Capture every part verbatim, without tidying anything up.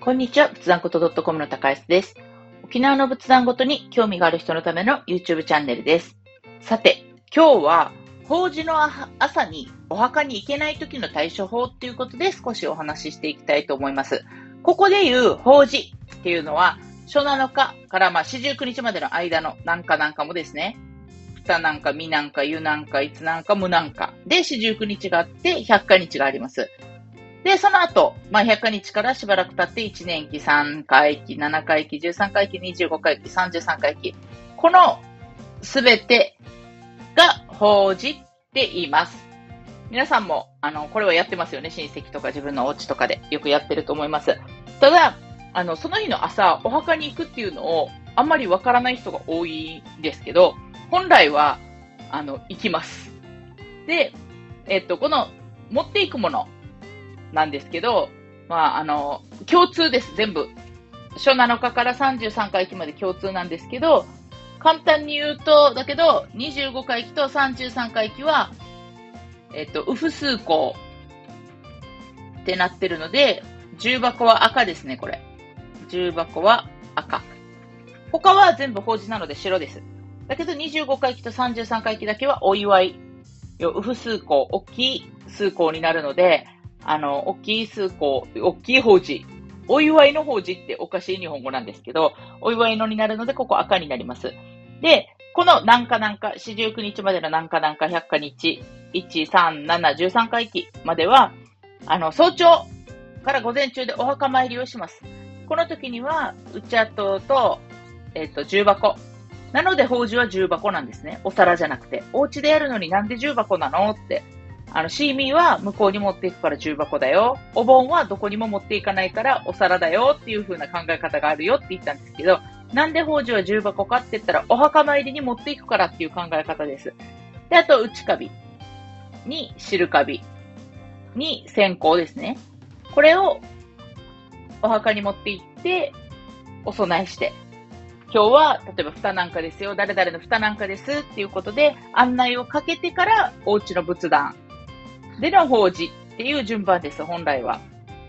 こんにちは、仏壇こと .com の高安です。沖縄の仏壇ごとに興味がある人のための YouTube チャンネルです。さて、今日は法事の朝にお墓に行けない時の対処法っていうことで少しお話ししていきたいと思います。ここで言う法事っていうのは、初なのかからまあ四十九日までの間のなんかなんかもですね、二なんか、三なんか、湯なんか、五なんか、無なんかで四十九日があって百日があります。で、その後、まあ、百日からしばらく経っていちねんき、さんかいき、ななかいき、じゅうさんかいき、にじゅうごかいき、さんじゅうさんかいき。このすべてが法事って言います。皆さんも、あの、これはやってますよね。親戚とか自分のお家とかでよくやってると思います。ただ、あの、その日の朝、お墓に行くっていうのをあんまりわからない人が多いんですけど、本来は、あの、行きます。で、えっと、この持っていくもの、なんですけど、まあ、あの、共通です、全部。初なのかからさんじゅうさんかいきまで共通なんですけど、簡単に言うと、だけど、にじゅうごかいきとさんじゅうさんかいきは、えっと、ウフ数項ってなってるので、重箱は赤ですね、これ。重箱は赤。他は全部法事なので白です。だけど、にじゅうごかいきとさんじゅうさんかいきだけはお祝い。ウフ数項、大きい数項になるので、あの、大きい数項、大きい法事。お祝いの法事っておかしい日本語なんですけど、お祝いのになるので、ここ赤になります。で、この何か何か、四十九日までの何か何か、百日、いち、さん、なな、じゅうさんかいきまでは、あの、早朝から午前中でお墓参りをします。この時には、うちあとと、えっと、重箱。なので、法事は重箱なんですね。お皿じゃなくて。お家でやるのになんで重箱なのって。あの、シーミーは向こうに持っていくから重箱だよ。お盆はどこにも持っていかないからお皿だよっていう風な考え方があるよって言ったんですけど、なんで法事は重箱かって言ったら、お墓参りに持っていくからっていう考え方です。で、あと、内カビに汁カビに線香ですね。これをお墓に持って行って、お供えして、今日は、例えば、蓋なんかですよ。誰々の蓋なんかですっていうことで、案内をかけてから、お家の仏壇での法事っていう順番です、本来は。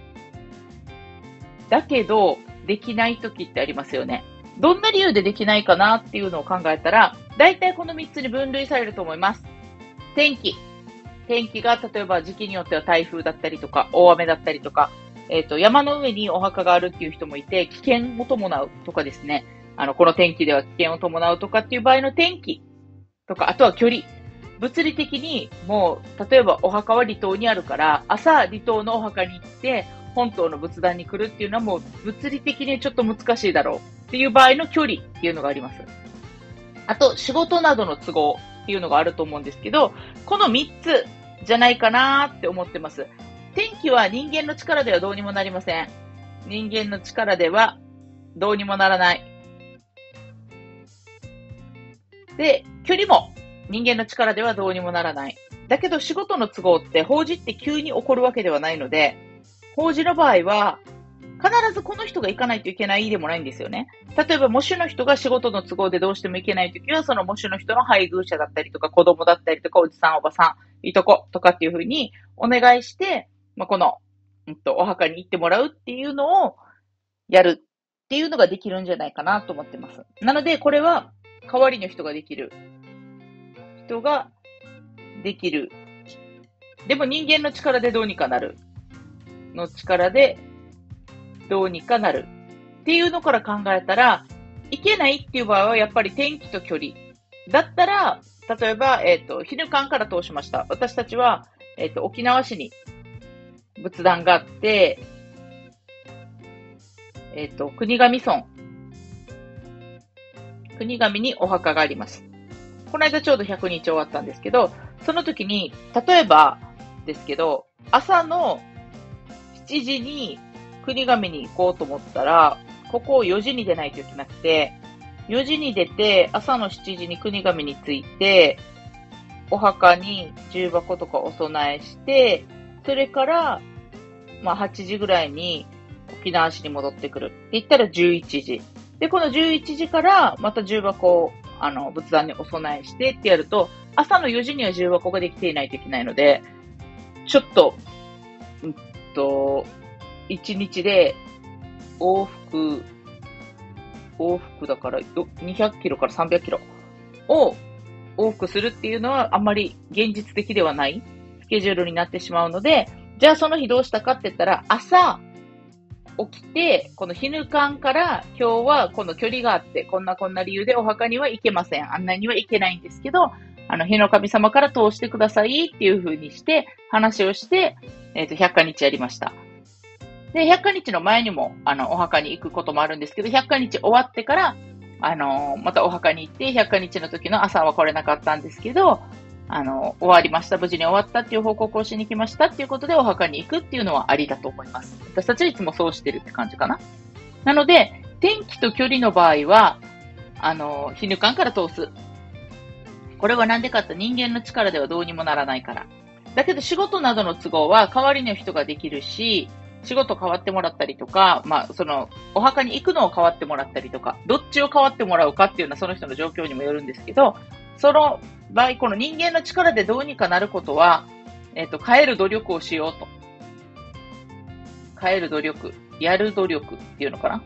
だけど、できない時ってありますよね。どんな理由でできないかなっていうのを考えたら、大体このみっつに分類されると思います。天気。天気が、例えば時期によっては台風だったりとか、大雨だったりとか、えっと、山の上にお墓があるっていう人もいて、危険を伴うとかですね。あの、この天気では危険を伴うとかっていう場合の天気とか、あとは距離。物理的にもう、例えばお墓は離島にあるから、朝離島のお墓に行って、本島の仏壇に来るっていうのはもう物理的にちょっと難しいだろうっていう場合の距離っていうのがあります。あと、仕事などの都合っていうのがあると思うんですけど、このみっつじゃないかなって思ってます。天気は人間の力ではどうにもなりません。人間の力ではどうにもならない。で、距離も人間の力ではどうにもならない。だけど仕事の都合って法事って急に起こるわけではないので、法事の場合は必ずこの人が行かないといけないでもないんですよね。例えば、喪主の人が仕事の都合でどうしても行けないときは、その喪主の人の配偶者だったりとか、子供だったりとか、おじさん、おばさん、いとことかっていうふうにお願いして、まあ、この、うんと、お墓に行ってもらうっていうのをやるっていうのができるんじゃないかなと思ってます。なので、これは代わりの人ができる。人ができる。でも人間の力でどうにかなる。の力でどうにかなる。っていうのから考えたら、行けないっていう場合はやっぱり天気と距離。だったら、例えば、えっと、昼間から通しました。私たちは、えっと、沖縄市に仏壇があって、えっと、国頭村。国頭にお墓があります。この間ちょうどひゃくにち終わったんですけど、その時に、例えばですけど、朝のしちじに国頭に行こうと思ったら、ここをよじに出ないといけなくて、よじに出て、朝のしちじに国頭に着いて、お墓に重箱とかお供えして、それから、まあはちじぐらいに沖縄市に戻ってくるって言ったらじゅういちじ。で、このじゅういちじからまた重箱をあの仏壇にお供えしてってやると、朝のよじには重箱ができていないといけないので、ちょっと、うんと、いちにちで往復、往復だからにひゃくキロからさんびゃくキロを往復するっていうのはあんまり現実的ではないスケジュールになってしまうので、じゃあその日どうしたかって言ったら、朝起きて、この絹館から今日はこの距離があって、こんなこんな理由でお墓には行けません。案内には行けないんですけど、あの、日の神様から通してくださいっていう風にして、話をして、えっと、百花日やりました。で、百花日の前にも、あの、お墓に行くこともあるんですけど、百花日終わってから、あの、またお墓に行って、百花日の時の朝は来れなかったんですけど、あの、終わりました。無事に終わったっていう報告をしに来ましたっていうことでお墓に行くっていうのはありだと思います。私たちはいつもそうしてるって感じかな。なので、天気と距離の場合は、あの、日ぬかんから通す。これはなんでかって人間の力ではどうにもならないから。だけど仕事などの都合は代わりの人ができるし、仕事変わってもらったりとか、まあ、その、お墓に行くのを変わってもらったりとか、どっちを変わってもらうかっていうのはその人の状況にもよるんですけど、その場合、この人間の力でどうにかなることは、えっと、変える努力をしようと。変える努力、やる努力っていうのかな。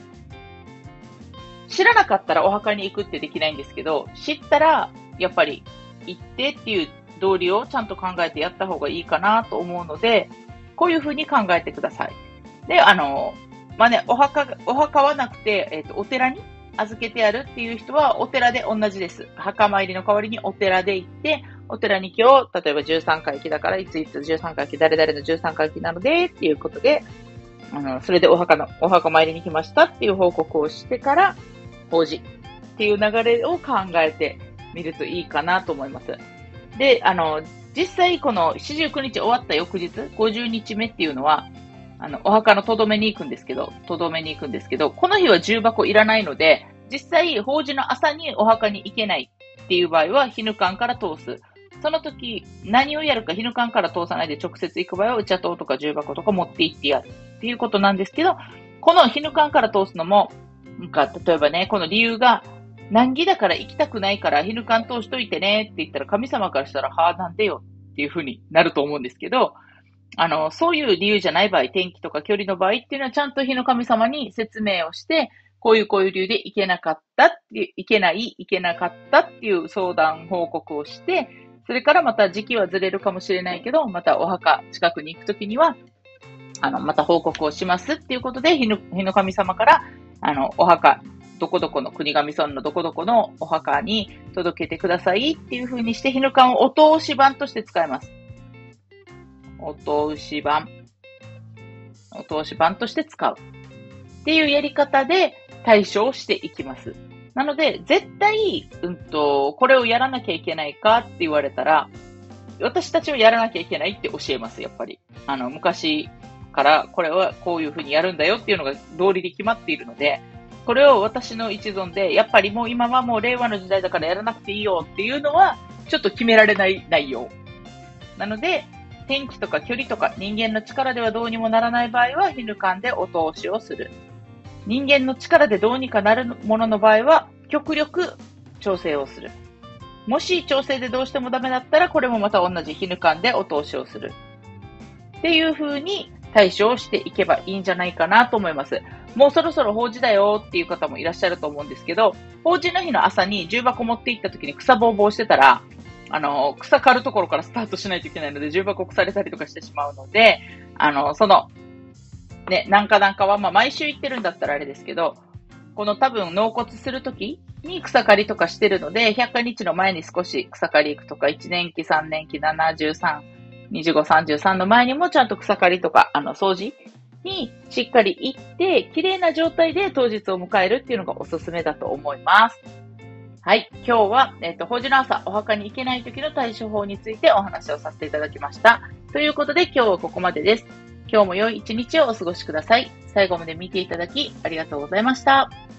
知らなかったらお墓に行くってできないんですけど、知ったら、やっぱり行ってっていう道理をちゃんと考えてやった方がいいかなと思うので、こういうふうに考えてください。で、あの、まあね、お墓、お墓はなくて、えっと、お寺に預けてやるっていう人は、お寺で同じです。墓参りの代わりにお寺で行って、お寺に今日、例えばじゅうさんかい忌だから、いついつじゅうさんかい忌、誰々のじゅうさんかい忌なので、っていうことで、あの、それでお墓の、お墓参りに来ましたっていう報告をしてから、法事っていう流れを考えてみるといいかなと思います。で、あの、実際この四十九日終わった翌日、ごじゅうにちめっていうのは、あの、お墓のとどめに行くんですけど、とどめに行くんですけど、この日は重箱いらないので、実際、法事の朝にお墓に行けないっていう場合は、日ぬかんから通す。その時、何をやるか、日ぬかんから通さないで直接行く場合は、お茶塔とか重箱とか持って行ってやるっていうことなんですけど、この日ぬかんから通すのも、なんか、例えばね、この理由が、難儀だから行きたくないから、日ぬかん通しといてねって言ったら、神様からしたら、はぁ、なんでよっていう風になると思うんですけど、あの、そういう理由じゃない場合、天気とか距離の場合っていうのは、ちゃんと日の神様に説明をして、こういうこういう理由で行けなかったっていう、行けない、行けなかったっていう相談報告をして、それからまた時期はずれるかもしれないけど、またお墓近くに行くときには、あの、また報告をしますっていうことで、日の、日の神様から、あの、お墓、どこどこの国頭村のどこどこのお墓に届けてくださいっていう風にして、日の缶をお通し版として使います。お通し版。お通し版として使う。っていうやり方で対処をしていきます。なので、絶対、うんと、これをやらなきゃいけないかって言われたら、私たちはやらなきゃいけないって教えます、やっぱり。あの、昔からこれはこういう風にやるんだよっていうのが道理で決まっているので、これを私の一存で、やっぱりもう今はもう令和の時代だからやらなくていいよっていうのは、ちょっと決められない内容。なので、天気とか距離とか人間の力ではどうにもならない場合は、日ぬかんでお通しをする。人間の力でどうにかなるものの場合は、極力調整をする。もし調整でどうしてもダメだったら、これもまた同じ日ぬかんでお通しをする。っていう風に対処をしていけばいいんじゃないかなと思います。もうそろそろ法事だよっていう方もいらっしゃると思うんですけど、法事の日の朝に重箱持って行った時に草ぼうぼうしてたら、あの、草刈るところからスタートしないといけないので、重箱腐れたりとかしてしまうので、あの、その、ね、なんかなんかは、まあ、毎週行ってるんだったらあれですけど、この多分納骨するときに草刈りとかしてるので、百花日の前に少し草刈り行くとか、いちねんき、さんねんき、ななじゅうさん、にじゅうご、さんじゅうさんの前にもちゃんと草刈りとか、あの、掃除にしっかり行って、綺麗な状態で当日を迎えるっていうのがおすすめだと思います。はい。今日は、えっと、法事の朝、お墓に行けない時の対処法についてお話をさせていただきました。ということで、今日はここまでです。今日も良い一日をお過ごしください。最後まで見ていただき、ありがとうございました。